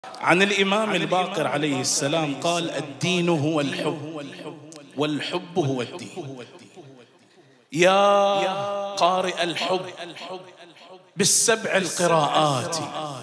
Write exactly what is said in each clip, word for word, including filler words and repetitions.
عن الإمام الباقر عليه السلام قال: الدين هو الحب والحب هو الدين. يا قارئ الحب بالسبع القراءات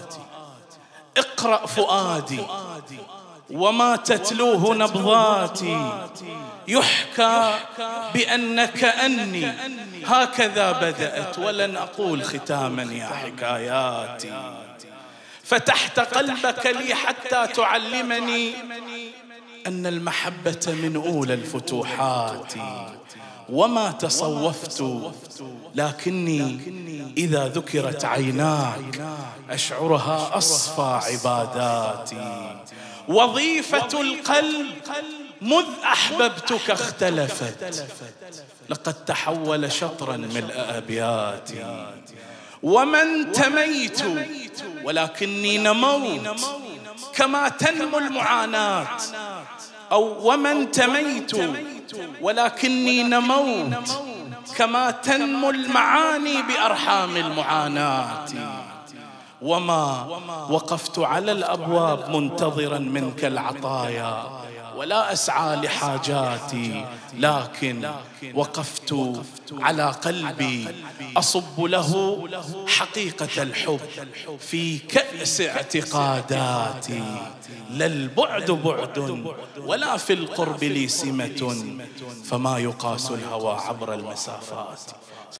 اقرأ فؤادي وما تتلوه نبضاتي، يحكى بأن كأني هكذا بدأت ولن أقول ختاما يا حكاياتي. فتحت قلبك لي حتى تعلمني أن المحبة من أولى الفتوحات، وما تصوفت لكني إذا ذكرت عيناك أشعرها أصفى عباداتي. وظيفة القلب مذ أحببتك اختلفت، لقد تحول شطرا ملء أبياتي. وما انتميت ولكني نموت كما تنمو المعاناة، أو وما انتميت ولكني نموت كما تنمو المعاني بأرحام المعاناة. وما وقفت على الأبواب منتظرا منك العطايا ولا أسعى لحاجاتي، لكن وقفت على قلبي أصب له حقيقة الحب في كأس اعتقاداتي. لا البعد بعد ولا في القرب لي سمة، فما يقاس الهوى عبر المسافات.